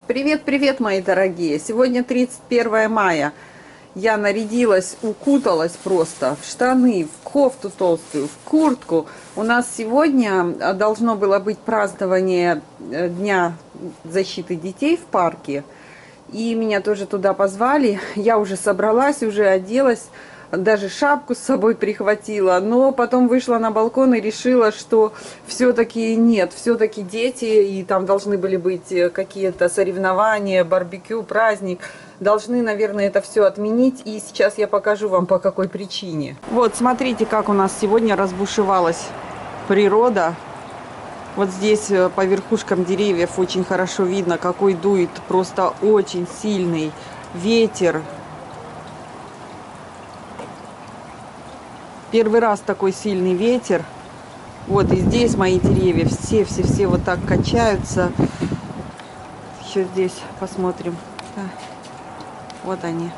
Привет, мои дорогие! Сегодня 31 мая. Я нарядилась, укуталась просто в штаны, в кофту толстую, в куртку. У нас сегодня должно было быть празднование Дня защиты детей в парке. И меня тоже туда позвали. Я уже собралась, уже оделась. Даже шапку с собой прихватила, но потом вышла на балкон и решила, что все-таки нет, все-таки дети, и там должны были быть какие-то соревнования, барбекю, праздник. Должны, наверное, это все отменить, и сейчас я покажу вам, по какой причине. Вот, смотрите, как у нас сегодня разбушевалась природа. Вот здесь по верхушкам деревьев очень хорошо видно, какой дует просто очень сильный ветер. Первый раз такой сильный ветер. Вот и здесь мои деревья все вот так качаются. Еще здесь посмотрим. Да. Вот они.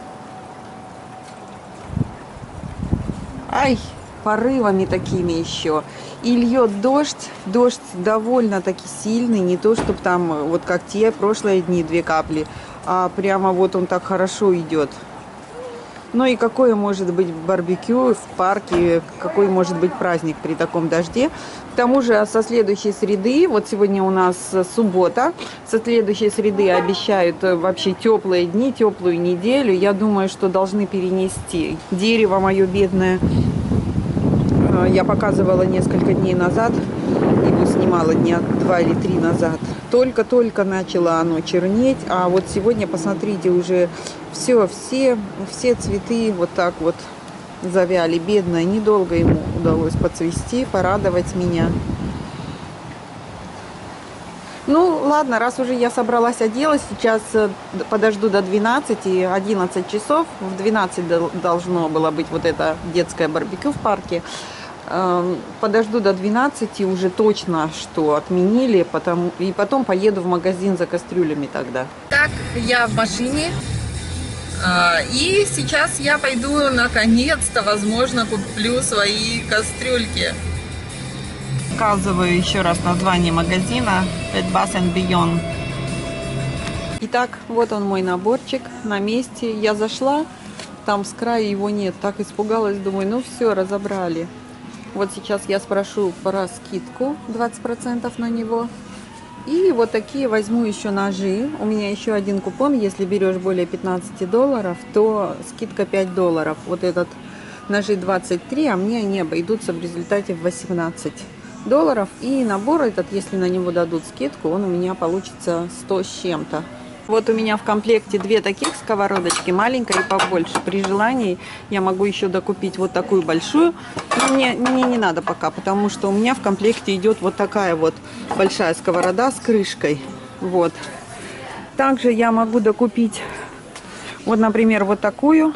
Ай, порывами такими еще. И льет дождь. Дождь довольно-таки сильный. Не то, чтобы там, вот как те прошлые дни, 2 капли. А прямо вот он так хорошо идет. Ну и какое может быть барбекю в парке, какой может быть праздник при таком дожде. К тому же со следующей среды, вот сегодня у нас суббота, со следующей среды обещают вообще теплые дни, теплую неделю. Я думаю, что должны перенести. Дерево мое бедное, я показывала несколько дней назад, его снимала дня 2 или 3 назад. Только-только начало оно чернеть, а вот сегодня, посмотрите, уже все цветы вот так вот завяли. Бедное, недолго ему удалось поцвести, порадовать меня. Ну, ладно, раз уже я собралась, оделась, сейчас подожду до 12, 11 часов. В 12 должно было быть вот это детское барбекю в парке. Подожду до 12, уже точно, что отменили, и потом поеду в магазин за кастрюлями тогда. Так, я в машине, и сейчас я пойду, наконец-то, возможно, куплю свои кастрюльки. Показываю еще раз название магазина Bed Bath & Beyond. Итак, вот он мой наборчик на месте. Я зашла, там с края его нет, так испугалась, думаю, ну все, разобрали. Вот сейчас я спрошу про скидку 20% на него. И вот такие возьму еще ножи. У меня еще один купон. Если берешь более $15, то скидка $5. Вот этот ножи 23, а мне они обойдутся в результате в $18. И набор этот, если на него дадут скидку, он у меня получится 100 с чем-то. Вот у меня в комплекте 2 таких сковородочки, маленькая и побольше. При желании я могу еще докупить вот такую большую. Но мне не надо пока, потому что у меня в комплекте идет вот такая вот большая сковорода с крышкой. Вот. Также я могу докупить, вот, например, вот такую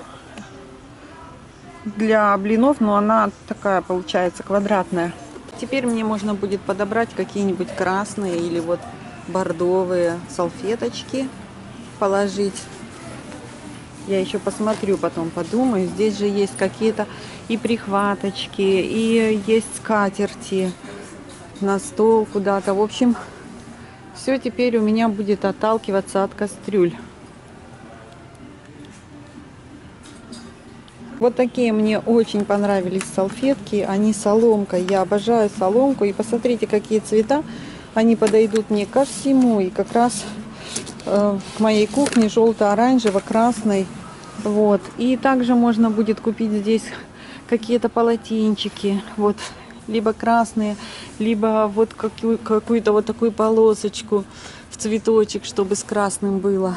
для блинов, но она такая получается квадратная. Теперь мне можно будет подобрать какие-нибудь красные или вот бордовые салфеточки положить. Я еще посмотрю, потом подумаю. Здесь же есть какие-то и прихваточки, и есть скатерти на стол куда-то. В общем, все теперь у меня будет отталкиваться от кастрюль. Вот такие мне очень понравились салфетки. Они соломкой. Я обожаю соломку. И посмотрите, какие цвета. Они подойдут мне ко всему. И как раз к моей кухне желто-оранжево-красный. Вот. И также можно будет купить здесь какие-то полотенчики. Вот. Либо красные, либо вот какую-то вот такую полосочку в цветочек, чтобы с красным было.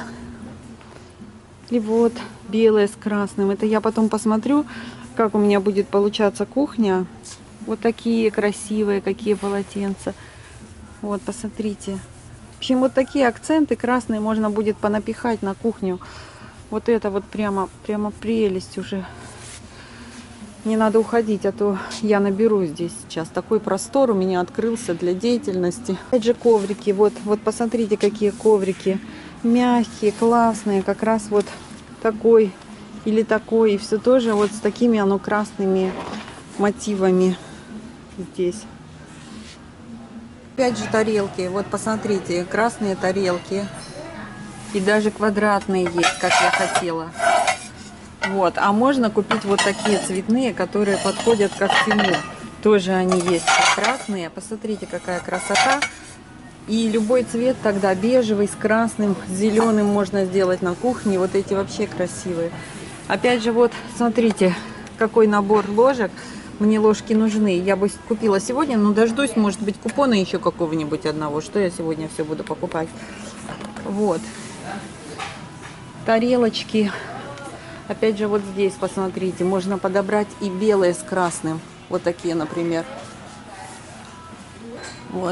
И вот белое с красным. Это я потом посмотрю, как у меня будет получаться кухня. Вот такие красивые, какие полотенца. Вот, посмотрите. В общем, вот такие акценты красные можно будет понапихать на кухню. Вот это вот прямо прелесть уже. Не надо уходить, а то я наберу здесь сейчас. Такой простор у меня открылся для деятельности. Опять же коврики. Вот посмотрите, какие коврики. Мягкие, классные. Как раз вот такой или такой. И все тоже вот с такими оно красными мотивами здесь. Опять же тарелки. Вот посмотрите, красные тарелки. И даже квадратные есть, как я хотела. Вот. А можно купить вот такие цветные, которые подходят ко всему. Тоже они есть красные. Посмотрите, какая красота. И любой цвет тогда бежевый, с красным, с зеленым можно сделать на кухне. Вот эти вообще красивые. Опять же, вот, смотрите, какой набор ложек. Мне ложки нужны. Я бы купила сегодня, но дождусь, может быть, купона еще какого-нибудь одного. Что я сегодня все буду покупать. Вот. Тарелочки. Опять же, вот здесь, посмотрите, можно подобрать и белые с красным. Вот такие, например. Вот.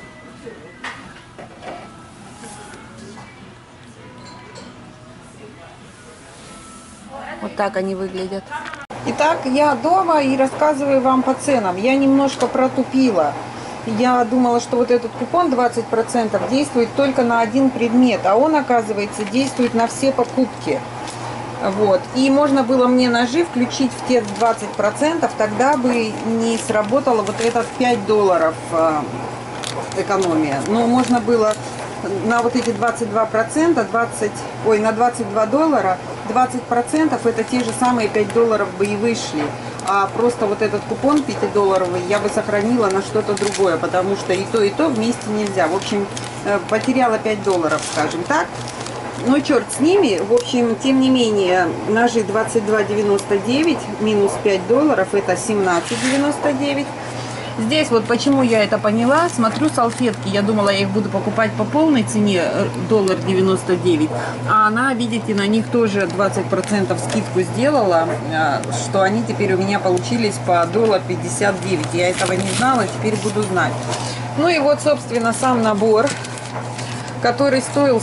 Вот так они выглядят. Итак, я дома и рассказываю вам по ценам. Я немножко протупила. Я думала, что вот этот купон 20% действует только на один предмет, а он, оказывается, действует на все покупки. Вот. И можно было мне ножи включить в те 20%, тогда бы не сработало вот этот $5 экономия. Но можно было на вот эти 22%, на $22, 20% это те же самые $5 бы и вышли. А просто вот этот купон 5-долларовый я бы сохранила на что-то другое, потому что и то вместе нельзя. В общем, потеряла $5, скажем так. Но черт с ними. В общем, тем не менее, ножи 22,99 минус $5 это 17,99. Здесь вот почему я это поняла. Смотрю салфетки. Я думала, я их буду покупать по полной цене $1.99. А она, видите, на них тоже 20% скидку сделала, что они теперь у меня получились по $1.59. Я этого не знала, теперь буду знать. Ну и вот, собственно, сам набор, который стоил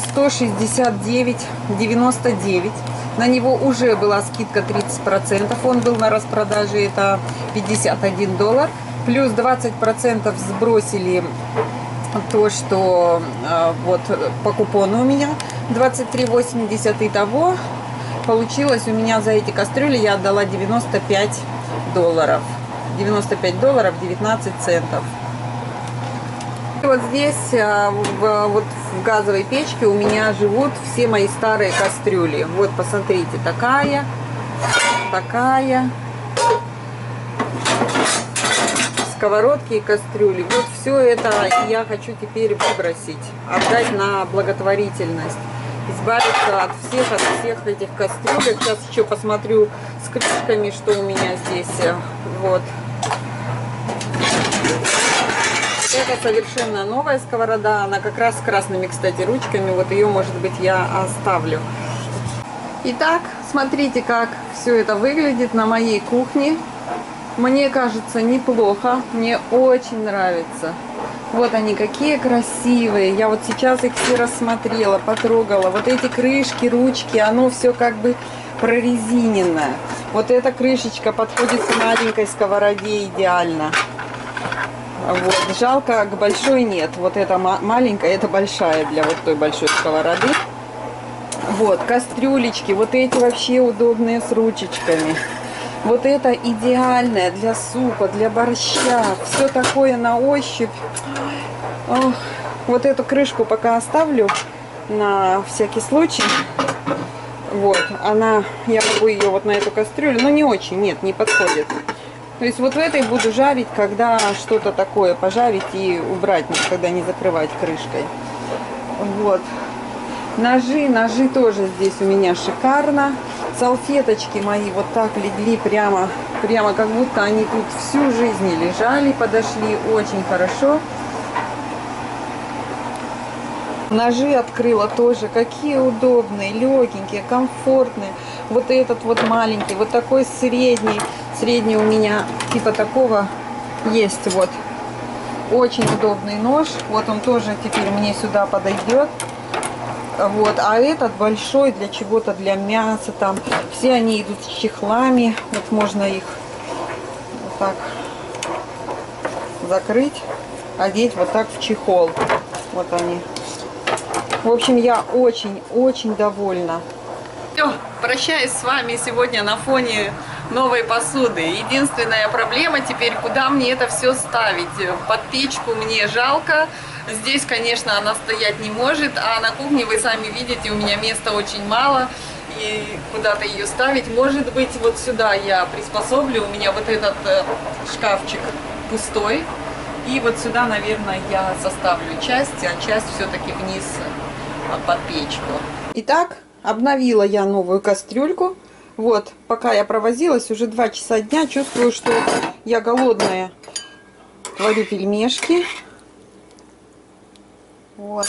$169,99. На него уже была скидка 30%. Он был на распродаже, это $51. Плюс 20% сбросили то, что вот по купону у меня 23,80. Итого получилось у меня за эти кастрюли я отдала $95. $95 19 центов. И вот здесь, вот в газовой печке у меня живут все мои старые кастрюли. Вот посмотрите, такая. Сковородки и кастрюли. Вот все это я хочу теперь выбросить, отдать на благотворительность, избавиться от всех этих кастрюлек. Сейчас еще посмотрю с крышками, что у меня здесь. Вот. Это совершенно новая сковорода. Она как раз с красными, кстати, ручками. Вот ее, может быть, я оставлю. Итак, смотрите, как все это выглядит на моей кухне. Мне кажется, неплохо. Мне очень нравится. Вот они какие красивые. Я вот сейчас их все рассмотрела, потрогала. Вот эти крышки, ручки, оно все как бы прорезиненное. Вот эта крышечка подходит к маленькой сковороде идеально. Вот. Жалко, к большой нет. Вот эта маленькая, это большая для вот той большой сковороды. Вот, кастрюлечки. Вот эти вообще удобные с ручечками. Вот это идеальное для супа, для борща. Все такое на ощупь. Ох, вот эту крышку пока оставлю на всякий случай. Вот, я могу ее вот на эту кастрюлю, но не очень, нет, не подходит. То есть вот в этой буду жарить, когда что-то такое пожарить и убрать, никогда не закрывать крышкой. Вот. Ножи тоже здесь у меня шикарно. Салфеточки мои вот так легли прямо как будто они тут всю жизнь лежали, подошли очень хорошо. Ножи открыла тоже, какие удобные, легенькие, комфортные. Вот этот вот маленький, вот такой средний. Средний у меня типа такого есть. Вот. Очень удобный нож. Вот он тоже теперь мне сюда подойдет. Вот. А этот большой для чего-то, для мяса там. Все они идут с чехлами. Вот можно их вот так закрыть, одеть вот так в чехол. Вот они. В общем, я очень-очень довольна. Все, прощаюсь с вами сегодня на фоне новой посуды. Единственная проблема теперь, куда мне это все ставить. Под печку мне жалко. Здесь, конечно, она стоять не может, а на кухне, вы сами видите, у меня места очень мало. И куда-то ее ставить. Может быть, вот сюда я приспособлю. У меня вот этот шкафчик пустой. И вот сюда, наверное, я составлю часть, а часть все-таки вниз под печку. Итак, обновила я новую кастрюльку. Вот, пока я провозилась, уже 2 часа дня, чувствую, что я голодная. Варю пельмешки. Вот.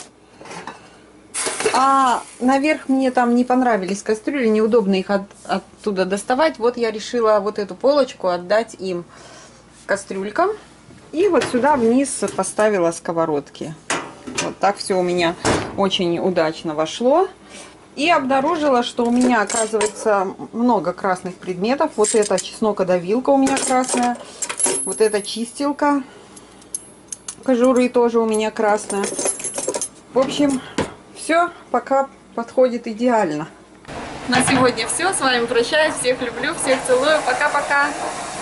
А наверх мне там не понравились кастрюли, неудобно их оттуда доставать. Вот я решила вот эту полочку отдать им, кастрюлькам. И вот сюда вниз поставила сковородки. Вот так все у меня очень удачно вошло. И обнаружила, что у меня, оказывается, много красных предметов. Вот эта чеснокодавилка у меня красная. Вот эта чистилка кожуры тоже у меня красная. В общем, все пока подходит идеально. На сегодня все. С вами прощаюсь. Всех люблю, всех целую. Пока-пока.